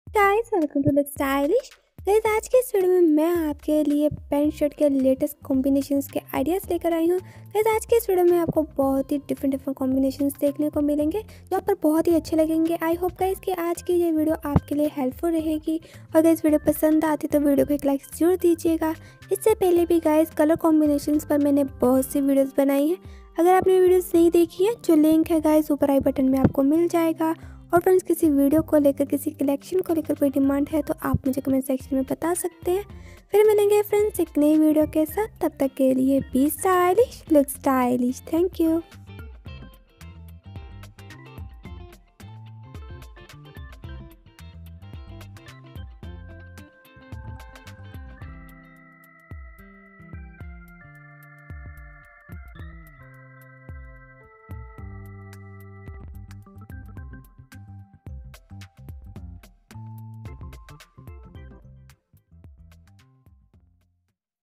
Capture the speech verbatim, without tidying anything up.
Guys welcome to look stylish. Guys आज के इस वीडियो में मैं आपके लिए पैंट शर्ट के लेटेस्ट कॉम्बिनेशंस के आइडियाज़ लेकर आई हूँ। गाइस आज के इस वीडियो में आपको बहुत ही डिफरेंट डिफरेंट कॉम्बिनेशंस देखने को मिलेंगे जो आप पर बहुत ही अच्छे लगेंगे। आई होप गाइस कि आज की ये वीडियो आपके लिए हेल्पफुल रहेगी। और गाइस वीडियो पसंद आती तो वीडियो को एक लाइक जरूर दीजिएगा। इससे पहले भी गाइस कलर कॉम्बिनेशंस पर मैंने बहुत सी वीडियोज़ बनाई हैं। अगर आपने वीडियोज़ नहीं देखी है जो लिंक है गाइस ऊपर आई बटन में आपको मिल जाएगा। और फ्रेंड्स किसी वीडियो को लेकर किसी कलेक्शन को लेकर कोई डिमांड है तो आप मुझे कमेंट सेक्शन में बता सकते हैं। फिर मिलेंगे फ्रेंड्स एक नई वीडियो के साथ, तब तक के लिए be stylish, look stylish. Thank you.